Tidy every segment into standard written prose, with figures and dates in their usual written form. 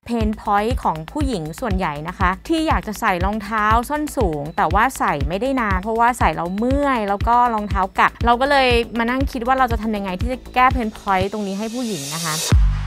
เพนพอยต์ของผู้หญิงส่วนใหญ่นะคะที่อยากจะใส่รองเท้าส้นสูงแต่ว่าใส่ไม่ได้นานเพราะว่าใส่เราเมื่อยแล้วก็รองเท้ากัดเราก็เลยมานั่งคิดว่าเราจะทำยังไงที่จะแก้เพนพอยต์ตรงนี้ให้ผู้หญิงนะคะ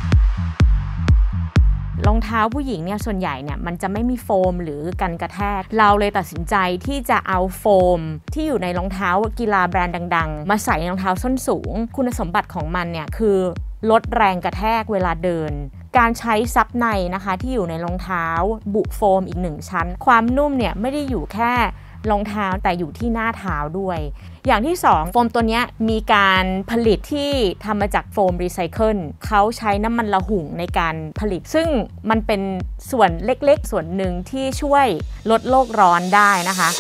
รองเท้าผู้หญิงเนี่ยส่วนใหญ่เนี่ยมันจะไม่มีโฟมหรือกันกระแทกเราเลยตัดสินใจที่จะเอาโฟมที่อยู่ในรองเท้ากีฬาแบรนด์ดังๆมาใส่ในรองเท้าส้นสูงคุณสมบัติของมันเนี่ยคือลดแรงกระแทกเวลาเดินการใช้ซับในนะคะที่อยู่ในรองเท้าบุโฟมอีก1ชั้นความนุ่มเนี่ยไม่ได้อยู่แค่รองเท้าแต่อยู่ที่หน้าเท้าด้วยอย่างที่2โฟมตัวนี้มีการผลิตที่ทำมาจากโฟมรีไซเคิลเขาใช้น้ำมันละหุ่งในการผลิตซึ่งมันเป็นส่วนเล็กๆส่วนหนึ่งที่ช่วยลดโลกร้อนได้นะคะ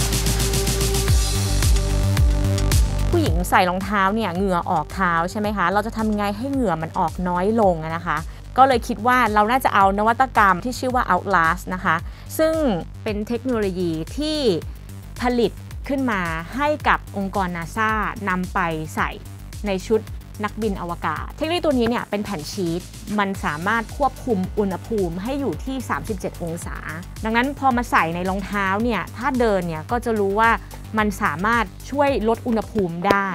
ผู้หญิงใส่รองเท้าเนี่ยเหงื่อออกเท้าใช่ไหมคะเราจะทำยังไงให้เหงื่อมันออกน้อยลงนะคะก็เลยคิดว่าเราน่าจะเอานวัตกรรมที่ชื่อว่า Outlast นะคะซึ่งเป็นเทคโนโลยีที่ผลิตขึ้นมาให้กับองค์กร NASA นำไปใส่ในชุดนักบินอวกาศเทคโนโลยีตัวนี้เนี่ยเป็นแผ่นชีทมันสามารถควบคุมอุณหภูมิให้อยู่ที่37องศาดังนั้นพอมาใส่ในรองเท้าเนี่ยถ้าเดินเนี่ยก็จะรู้ว่ามันสามารถช่วยลดอุณหภูมิได้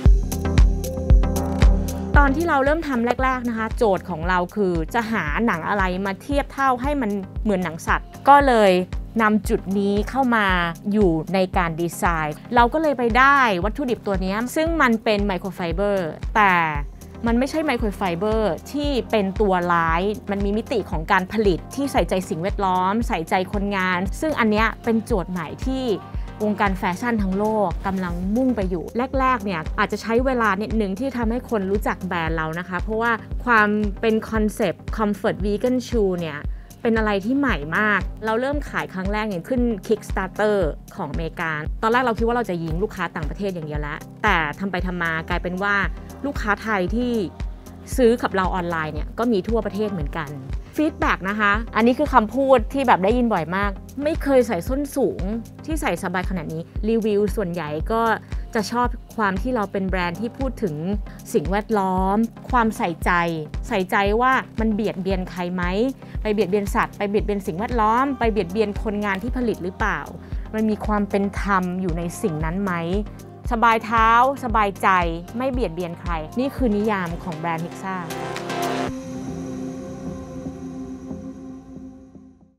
ตอนที่เราเริ่มทำแรกๆนะคะโจทย์ของเราคือจะหาหนังอะไรมาเทียบเท่าให้มันเหมือนหนังสัตว์ก็เลยนำจุดนี้เข้ามาอยู่ในการดีไซน์เราก็เลยไปได้วัตถุดิบตัวนี้ซึ่งมันเป็นไมโครไฟเบอร์แต่มันไม่ใช่ไมโครไฟเบอร์ที่เป็นตัวร้ายมันมีมิติของการผลิตที่ใส่ใจสิ่งแวดล้อมใส่ใจคนงานซึ่งอันนี้เป็นโจทย์ใหม่ที่วงการแฟชั่นทั้งโลกกำลังมุ่งไปอยู่แรกๆเนี่ยอาจจะใช้เวลานิดนึงที่ทำให้คนรู้จักแบรนด์เรานะคะเพราะว่าความเป็นคอนเซปต์ Comfort Vegan Shoe เนี่ยเป็นอะไรที่ใหม่มากเราเริ่มขายครั้งแรกเนี่ยขึ้น Kickstarter ของอเมริกาตอนแรกเราคิดว่าเราจะยิงลูกค้าต่างประเทศอย่างเดียวแล้วแต่ทำไปทำมากลายเป็นว่าลูกค้าไทยที่ซื้อกับเราออนไลน์เนี่ยก็มีทั่วประเทศเหมือนกันฟีดแบ็กนะคะอันนี้คือคำพูดที่แบบได้ยินบ่อยมากไม่เคยใส่ส้นสูงที่ใส่สบายขนาดนี้รีวิวส่วนใหญ่ก็จะชอบความที่เราเป็นแบรนด์ที่พูดถึงสิ่งแวดล้อมความใส่ใจว่ามันเบียดเบียนใครไหมไปเบียดเบียนสัตว์ไปเบียดเบียนสิ่งแวดล้อมไปเบียดเบียนคนงานที่ผลิตหรือเปล่ามันมีความเป็นธรรมอยู่ในสิ่งนั้นไหมสบายเท้าสบายใจไม่เบียดเบียนใครนี่คือนิยามของแบรนด์ Hexa